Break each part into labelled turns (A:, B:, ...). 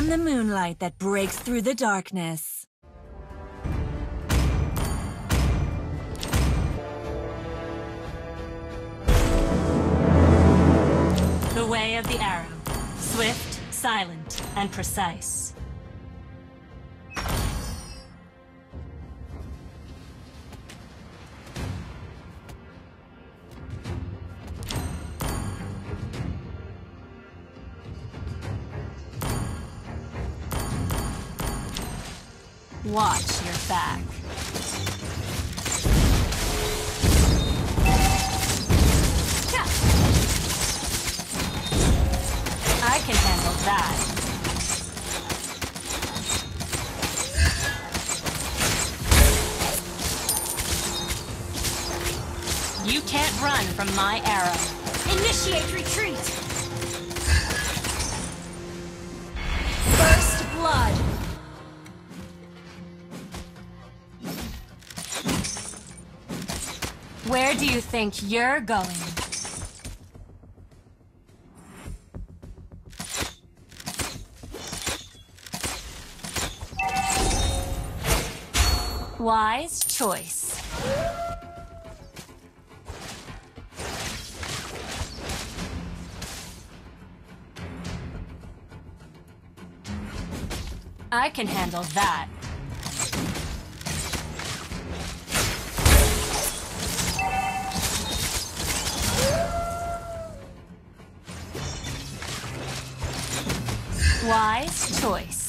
A: am the moonlight that breaks through the darkness. The way of the arrow. Swift, silent, and precise. Watch your back. I can handle that. You can't run from my arrow. Initiate retreat! First blood! Where do you think you're going? Wise choice. I can handle that. Wise choice.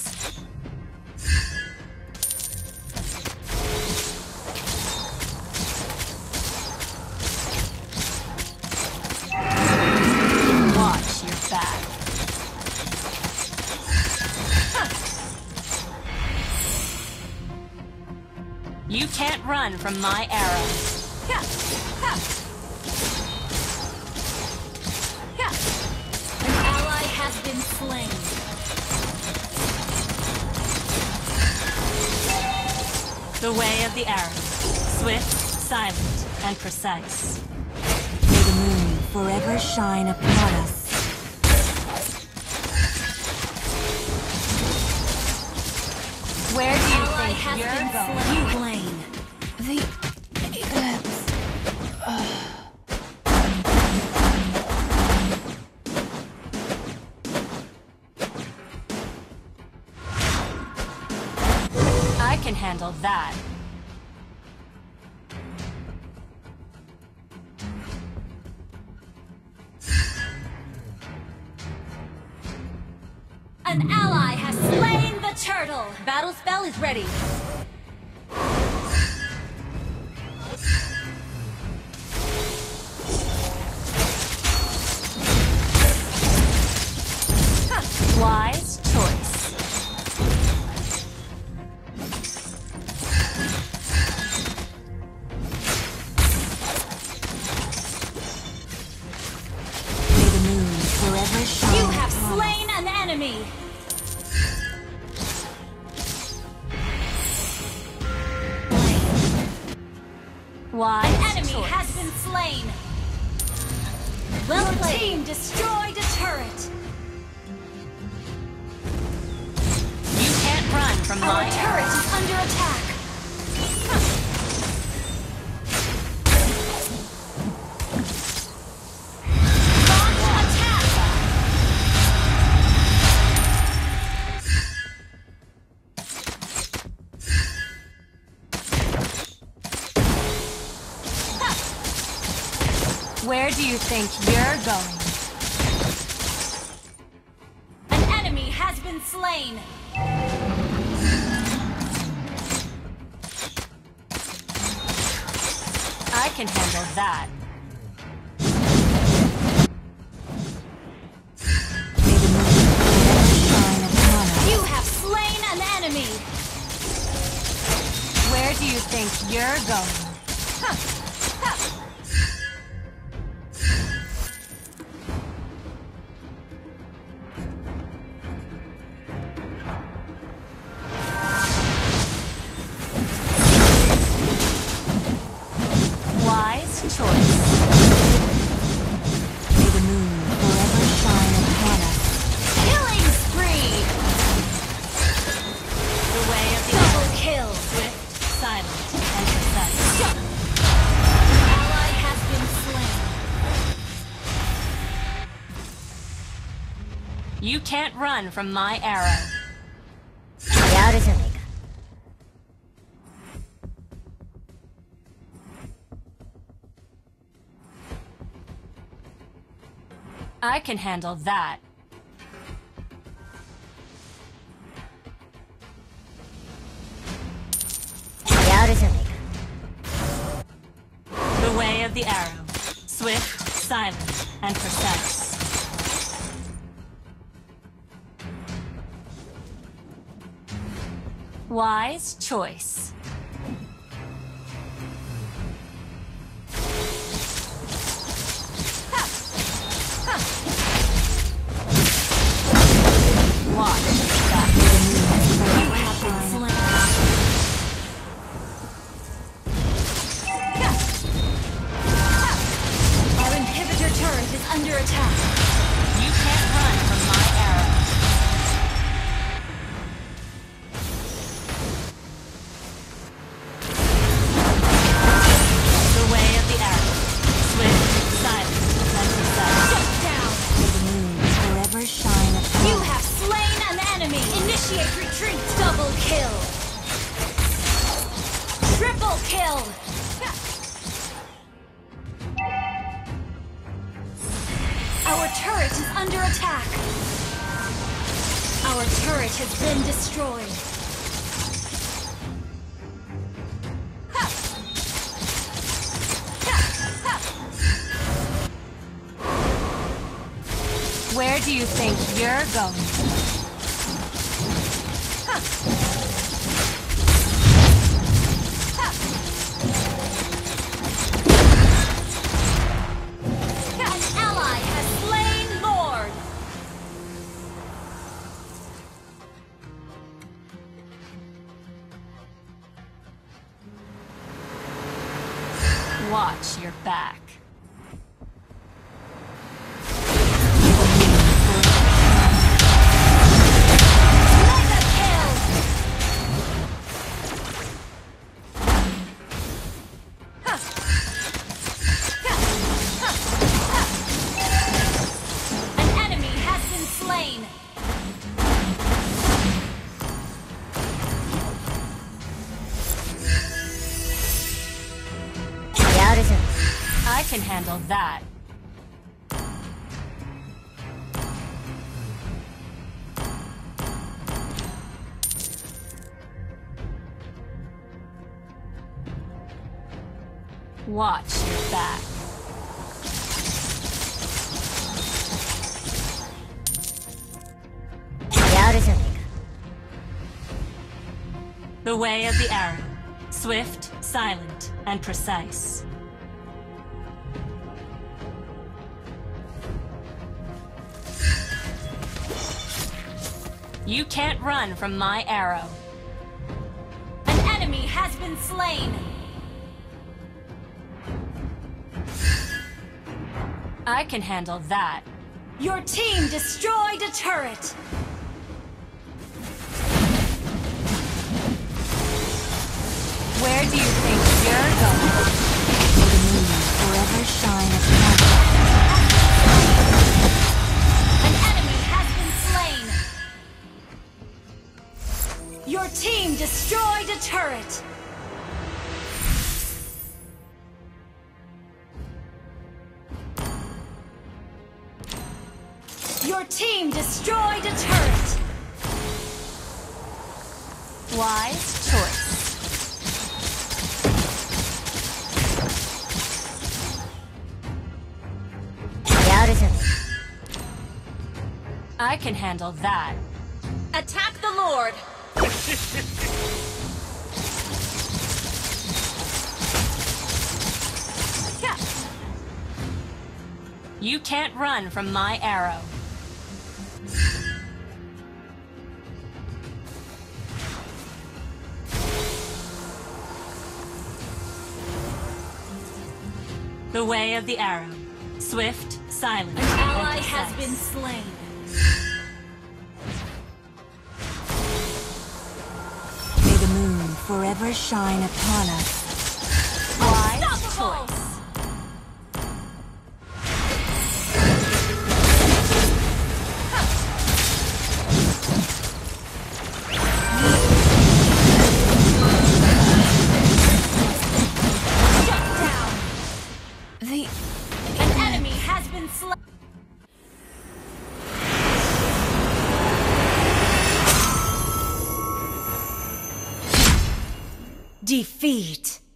A: Watch your back. You can't run from my arrows. An ally has been slain. The way of the arrow. Swift, silent, and precise. May the moon forever shine upon us. Where do you think you're going? You blame the eclipse. I can handle that. An ally has slain the turtle! Battle spell is ready. Wise choice. May the moon forever shine. You have slain an enemy! Why? An enemy has been slain! Well played! Your team destroyed a turret! You can't run from my arrow. Our turret is under attack! Where do you think you're going? An enemy has been slain! I can handle that. You have slain an enemy! Where do you think you're going? Choice. May the moon forever shine upon us. Killing spree! You can't run from my arrow. I can handle that. The way of the arrow. Swift, silent, and precise. Wise choice. Watch that. You have been slain. Our inhibitor turret is under attack. You can't run from my arrow. The way of the arrow. Swift, silent, and precise. Shut down! May the moon forever shine upon you. Have slain an enemy! Initiate retreat! Double kill! Triple kill! Our turret is under attack! Our turret has been destroyed! Where do you think you're going? An ally has slain Lord! Watch your back. I can handle that. Watch your back. The way of the arrow. Swift, silent, and precise. You can't run from my arrow. An enemy has been slain! I can handle that. Your team destroyed a turret! Where do you think you're going? May the moon forever shine upon you. An enemy has been slain! Your team destroyed a turret! Your team destroyed a turret! Wise choice. I can handle that. Attack the Lord! You can't run from my arrow. The way of the arrow. Swift, silent. An ally has been slain. May the moon forever shine upon us. Wise choice. Defeat.